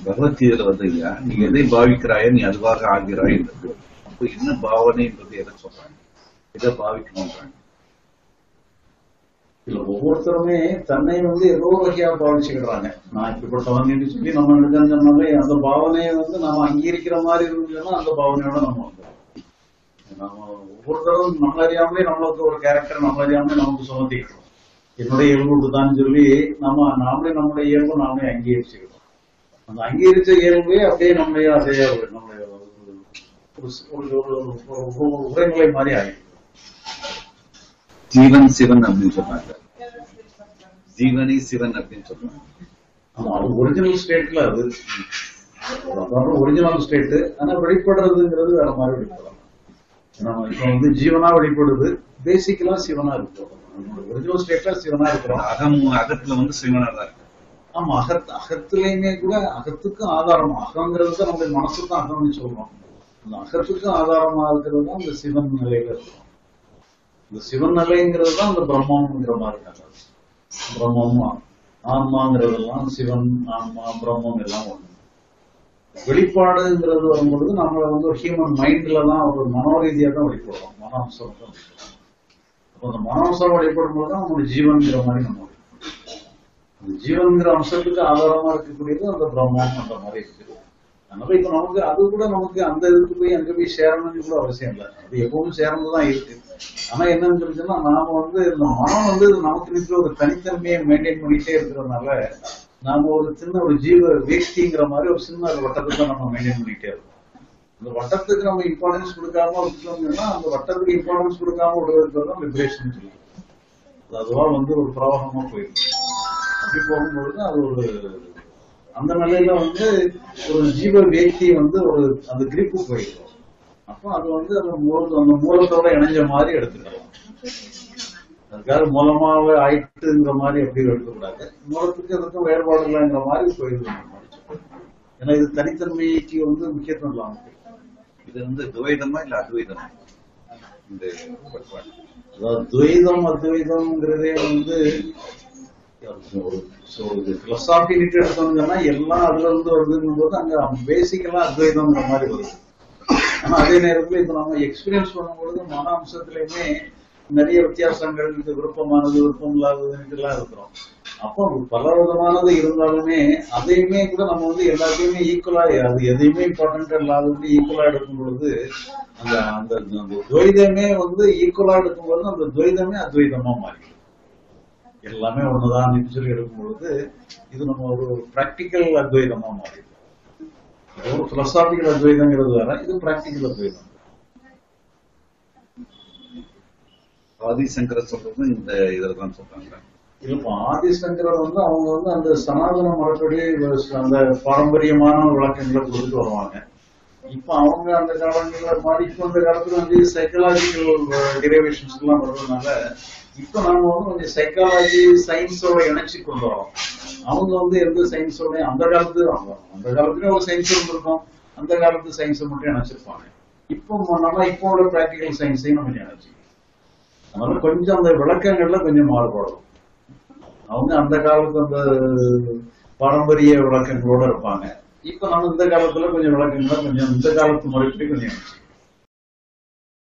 பகவத்கீதையில வந்து இல்லையா, நீ எதை பாவிக்கிறாயோ நீ அதுவாக ஆகிறாய் என்றது. அப்போ என்ன பாவனைன்றது எதை சொல்றாங்க, எதை பாவிக்கணும்ன்றாங்க? இல்ல, ஒவ்வொருத்தருமே தன்னை வந்து ஏதோ வகையா பாவிச்சுக்கிறாங்க. நான் இப்படிப்பட்டவங்க சொல்லி நம்ம எடுக்கணும்னாலே அந்த பாவனையை வந்து நம்ம அங்கீகரிக்கிற மாதிரி இருந்துச்சுன்னா அந்த பாவனையோட நம்ம வந்து நம்ம ஒவ்வொருத்தரும் நம்ம அறியாமலே நம்மளுக்கு ஒரு கேரக்டர் நம்ம அறியாமலே நமக்கு சுமத்திக்கிறோம். என்னுடைய இயல்பு தான் சொல்லி நாமளே நம்முடைய இயல்பு நாமளே அங்கீகரிச்சுக்கிறோம். அந்த அங்கீகரிச்ச இயல்பே அப்படியே நம்மளையே நம்முடைய உரைநிலை மாதிரி ஆகிடும். ஜீவன் சிவன் அப்படின்னு சொல்றாங்க, ஜீவனி சிவன் அப்படின்னு சொல்றாங்க. ஆமா, அது ஒரிஜினல் ஸ்டேட்ல, அது ஒரிஜினல் ஸ்டேட். ஆனா வெளிப்படுறதுங்கிறது வேற மாதிரி வெளிப்படலாம். நம்ம இப்ப வந்து ஜீவனா வெளிப்படுது, பேசிக்கலா சிவனா இருக்கிறோம். ஒரிஜினல் ஸ்டேட்ல சிவனா இருக்கிறோம். அகத்துல வந்து சிவனா தான் இருக்கு. ஆமா, அகத்திலையுமே கூட அகத்துக்கு ஆதாரம், அகங்கிறது தான் நம்முடைய மனசுக்கு தான் அகம்னு சொல்றோம். அந்த அகத்துக்கு ஆதாரமா இருக்கிறது தான் இந்த சிவன் நிலையில இருக்கிறோம். இந்த சிவன் நிலைங்கிறது தான் இந்த பிரம்மங்கிற மாதிரி இருக்காங்க. பிரம்மம் ஆன்மாங்கிறதெல்லாம் சிவன் ஆன்மா பிரம்மம் எல்லாம் ஒண்ணு. வெளிப்பாடுங்கிறது வரும்பொழுது நம்மள வந்து ஒரு ஹியூமன் மைண்ட்ல தான் ஒரு மனோரீதியா தான் வெளிப்படுறோம், மனோம்சம் தான் வெளிப்படுறோம். அப்போ அந்த மனோம்சம் வெளிப்படும் போது தான் நம்மளுடைய ஜீவன்கிற மாதிரி நம்ம அந்த ஜீவன்கிற அம்சத்துக்கு ஆதாரமா இருக்கக்கூடியது அந்த பிரம்மம் அந்த மாதிரி இருக்குது. அதனால இப்ப நமக்கு அது கூட நமக்கு அந்த இதுக்கு போய் அங்க போய் சேரணும்னு கூட அவசியம் இல்லை. அது எப்பவும் சேர்ந்துதான் இருக்கு. ஆனா என்னன்னு சொல்லிச்சுன்னா நாம வந்து இந்த மனம் வந்து நமக்கு இருக்கிற ஒரு தனித்தன்மையை மெயின்டைன் பண்ணிட்டே இருக்கிறதுனால நாம ஒரு சின்ன ஒரு ஜீவ வேஷ்டிங்கிற மாதிரி ஒரு சின்ன வட்டத்துக்கு நம்ம மெயின்டைன் பண்ணிட்டே இருக்கோம். அந்த வட்டத்துக்கு நம்ம இம்பார்ட்டன்ஸ் கொடுக்காம விட்டோம்னா அந்த வட்டத்துக்கு இம்பார்ட்டன்ஸ் கொடுக்காம விடுறதுக்கு தான் லிபரேஷன் சொல்லி அதுவா வந்து ஒரு பிரவாகமா போயிருக்கு. அப்படி போகும்பொழுது அது ஒரு அந்த நிலையில வந்து ஒரு ஜீவ வேஷ்டி வந்து ஒரு அந்த கிரிப்பு போயிடும். அப்போ அது வந்து அந்த மூலத்தோட இணைஞ்ச மாதிரி எடுத்துக்கலாம். அதுக்காக மூலமாவே ஆயிட்டுங்கிற மாதிரி எப்படி எடுக்கக்கூடாது, மூலத்துக்கு அதுக்கும் வேறுபாடு இல்லைங்கிற மாதிரி போயிடும். ஏன்னா இது தனித்தன்மைக்கு வந்து முக்கியத்துவம் இல்லாம இது வந்து துவைதமா இல்ல அத்வைதமா? இந்த அதாவது துவைதம் அத்வைதம்ங்கிறதே வந்து ஒரு பிலோசாபி எடுத்தோம்னா எல்லாம் அதுல இருந்து வருதுங்கும் போது அங்க பேசிக்கலா அத்வைதம்ங்கிற மாதிரி வருது. ஆனா அதே நேரத்துல இப்ப நம்ம எக்ஸ்பீரியன்ஸ் பண்ணும்பொழுது மன அம்சத்திலயுமே நிறைய வித்தியாசங்கள், இது விருப்பமானது விருப்பம் இல்லாததுன்னு எல்லாம் இருக்கிறோம். அப்போ பல விதமானது இருந்தாலுமே அதையுமே கூட நம்ம வந்து எல்லாத்தையுமே ஈக்குவலா, அது எதையுமே இம்பார்ட்டன்ட் இல்லாதது ஈக்குவலா எடுக்கும் பொழுது அந்த அந்த துவைதமே வந்து ஈக்குவலா எடுக்கும்போது அந்த துவைதமே அத்வைதமா மாறி எல்லாமே ஒண்ணுதான் சொல்லி எடுக்கும் பொழுது இது நம்ம ஒரு பிராக்டிக்கல் அத்வைதமா மாறி. ஒரு பிலோசாபிக்கல் அத்வைதங்கிறது வேற, இது பிராக்டிக்கல் அத்வைதம். ஆதிசங்கரர் சொல்றது இந்த இதெல்லாம் சொல்றாங்க. இல்லப்பா, ஆதிசங்கரர் வந்து அவங்க வந்து அந்த சனாதன முறைப்படி அந்த பாரம்பரியமான விளக்கங்களை கொடுத்துட்டு வருவாங்க. இப்ப அவங்க அந்த காலங்கள்ல மாதிரி இப்ப அந்த காலத்துல வந்து சைக்கலாஜிக்கல் டெரிவேஷன்ஸ் எல்லாம் வர்றதுனால இப்ப நாம வந்து கொஞ்சம் சைக்காலஜி சயின்ஸோட இணைச்சு கொண்டு வரோம். அவங்க வந்து எந்த சயின்ஸோட அந்த காலத்துலயும் ஒரு சயின்ஸ் இருந்திருக்கும், அந்த காலத்து சயின்ஸை மட்டும் இணைச்சிருப்பாங்க. இப்போ நம்ம இப்போ உள்ள பிராக்டிக்கல் சயின்ஸையும் நம்ம இணைச்சு, அதனால கொஞ்சம் அந்த விளக்கங்கள்ல கொஞ்சம் மாறுபடும். அவங்க அந்த காலத்து அந்த பாரம்பரிய விளக்கங்களோட இருப்பாங்க. இப்ப நம்ம இந்த காலத்துல கொஞ்சம் விளக்கங்களை கொஞ்சம் இந்த காலத்து முறைப்படி கொஞ்சம் இணைச்சு